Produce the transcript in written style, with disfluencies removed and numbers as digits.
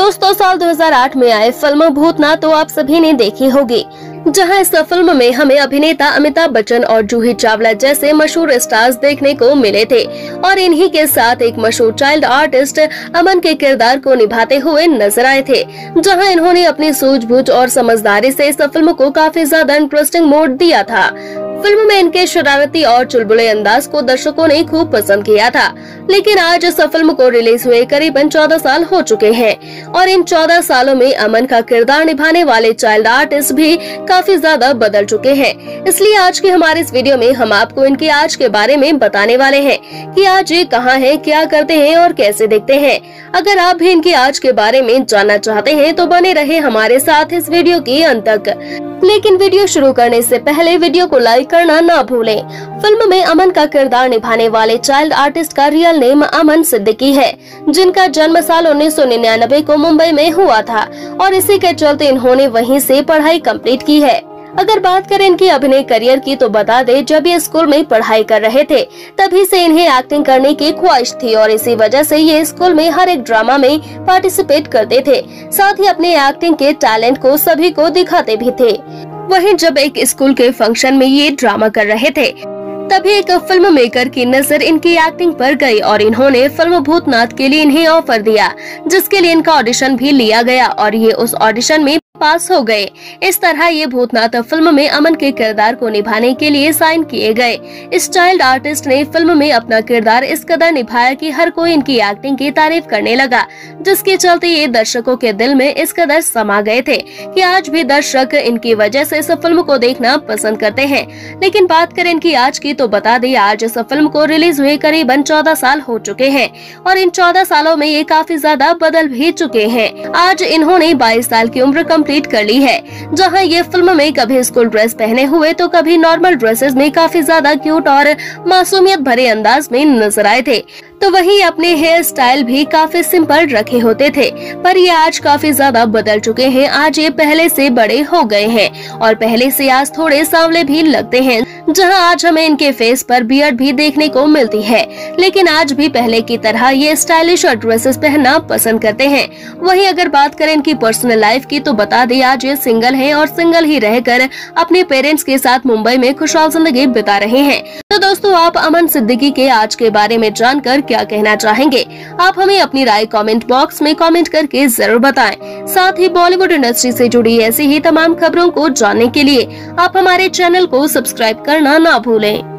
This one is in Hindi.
दोस्तों, साल 2008 में आए फिल्म भूतनाथ तो आप सभी ने देखी होगी, जहां इस फिल्म में हमें अभिनेता अमिताभ बच्चन और जूही चावला जैसे मशहूर स्टार्स देखने को मिले थे और इन्हीं के साथ एक मशहूर चाइल्ड आर्टिस्ट अमन के किरदार को निभाते हुए नजर आए थे, जहां इन्होंने अपनी सूझबूझ और समझदारी से इस फिल्म को काफी ज्यादा इंटरेस्टिंग मोड़ दिया था। फिल्म में इनके शरारती और चुलबुले अंदाज को दर्शकों ने खूब पसंद किया था। लेकिन आज इस फिल्म को रिलीज हुए करीबन 14 साल हो चुके हैं और इन 14 सालों में अमन का किरदार निभाने वाले चाइल्ड आर्टिस्ट भी काफी ज्यादा बदल चुके हैं। इसलिए आज के हमारे इस वीडियो में हम आपको इनके आज के बारे में बताने वाले हैं कि आज ये कहाँ हैं, क्या करते हैं और कैसे दिखते हैं। अगर आप भी इनके आज के बारे में जानना चाहते हैं तो बने रहे हमारे साथ इस वीडियो के अंत तक। लेकिन वीडियो शुरू करने से पहले वीडियो को लाइक करना ना भूलें। फिल्म में अमन का किरदार निभाने वाले चाइल्ड आर्टिस्ट का रियल नेम अमन सिद्दीकी है, जिनका जन्म साल 1999 को मुंबई में हुआ था और इसी के चलते इन्होंने वहीं से पढ़ाई कंप्लीट की है। अगर बात करें इनके अभिनय करियर की तो बता दें, जब ये स्कूल में पढ़ाई कर रहे थे तभी से इन्हें एक्टिंग करने की ख्वाहिश थी और इसी वजह से ये स्कूल में हर एक ड्रामा में पार्टिसिपेट करते थे। साथ ही अपने एक्टिंग के टैलेंट को सभी को दिखाते भी थे। वहीं जब एक स्कूल के फंक्शन में ये ड्रामा कर रहे थे तभी एक फिल्म मेकर की नजर इनकी एक्टिंग पर गई और इन्होंने फिल्म भूतनाथ के लिए इन्हें ऑफर दिया, जिसके लिए इनका ऑडिशन भी लिया गया और ये उस ऑडिशन में पास हो गए। इस तरह ये भूतनाथ फिल्म में अमन के किरदार को निभाने के लिए साइन किए गए। इस चाइल्ड आर्टिस्ट ने फिल्म में अपना किरदार इस कदर निभाया कि हर कोई इनकी एक्टिंग की तारीफ करने लगा, जिसके चलते ये दर्शकों के दिल में इस कदर समा गए थे कि आज भी दर्शक इनकी वजह से इस फिल्म को देखना पसंद करते हैं। लेकिन बात करें इनकी आज की तो बता दें, आज इस फिल्म को रिलीज हुए करीबन 14 साल हो चुके हैं और इन 14 सालों में ये काफी ज्यादा बदल भी चुके हैं। आज इन्होंने 22 साल की उम्र कंप्लीट कर ली है, जहां ये फिल्म में कभी स्कूल ड्रेस पहने हुए तो कभी नॉर्मल ड्रेसेस में काफी ज्यादा क्यूट और मासूमियत भरे अंदाज में नजर आए थे। तो वहीं अपने हेयर स्टाइल भी काफी सिंपल रखे होते थे, पर ये आज काफी ज्यादा बदल चुके हैं। आज ये पहले से बड़े हो गए हैं और पहले से आज थोड़े सांवले भी लगते हैं, जहां आज हमें इनके फेस पर बियर्ड भी देखने को मिलती है। लेकिन आज भी पहले की तरह ये स्टाइलिश और ड्रेसेस पहनना पसंद करते हैं। वहीं अगर बात करें इनकी पर्सनल लाइफ की तो बता दें, आज ये सिंगल हैं और सिंगल ही रहकर अपने पेरेंट्स के साथ मुंबई में खुशहाल जिंदगी बिता रहे हैं। तो दोस्तों, आप अमन सिद्दीकी के आज के बारे में जानकर क्या कहना चाहेंगे? आप हमें अपनी राय कमेंट बॉक्स में कमेंट करके जरूर बताएं। साथ ही बॉलीवुड इंडस्ट्री से जुड़ी ऐसी ही तमाम खबरों को जानने के लिए आप हमारे चैनल को सब्सक्राइब करना ना भूलें।